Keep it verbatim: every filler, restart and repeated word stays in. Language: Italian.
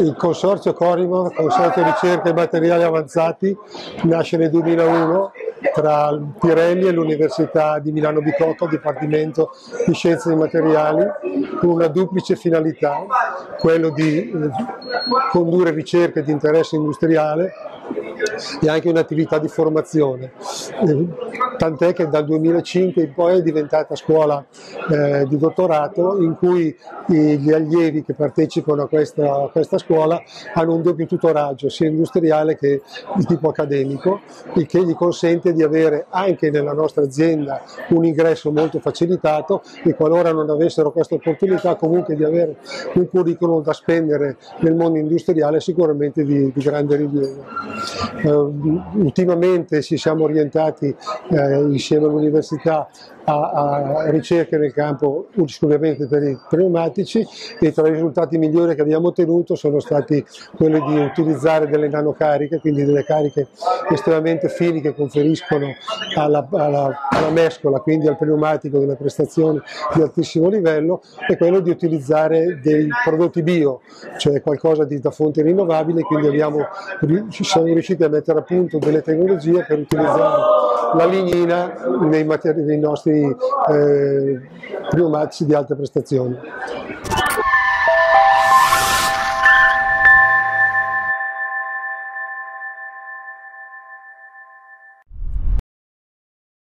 Il consorzio Corimo, Consorzio Ricerca e Materiali Avanzati, nasce nel duemilauno tra Pirelli e l'Università di Milano Bicocca, Dipartimento di Scienze dei Materiali, con una duplice finalità, quello di eh, condurre ricerche di interesse industriale e anche un'attività di formazione, eh, tant'è che dal duemilacinque in poi è diventata scuola eh, di dottorato in cui i, gli allievi che partecipano a questa, a questa scuola hanno un doppio tutoraggio, sia industriale che di tipo accademico, il che gli consente di avere anche nella nostra azienda un ingresso molto facilitato e qualora non avessero questa opportunità comunque di avere un curriculum da spendere nel mondo industriale sicuramente di, di grande rilievo. Uh, ultimamente ci siamo orientati eh, insieme all'università a, a ricerche nel campo esclusivamente per i pneumatici e tra i risultati migliori che abbiamo ottenuto sono stati quelli di utilizzare delle nanocariche, quindi delle cariche estremamente fini che conferiscono alla, alla, alla mescola, quindi al pneumatico, delle prestazioni di altissimo livello, e quello di utilizzare dei prodotti bio, cioè qualcosa di, da fonte rinnovabile, quindi abbiamo, siamo riusciti a mettere a punto delle tecnologie per utilizzare la lignina nei, materi- nei nostri eh, pneumatici di alta prestazione.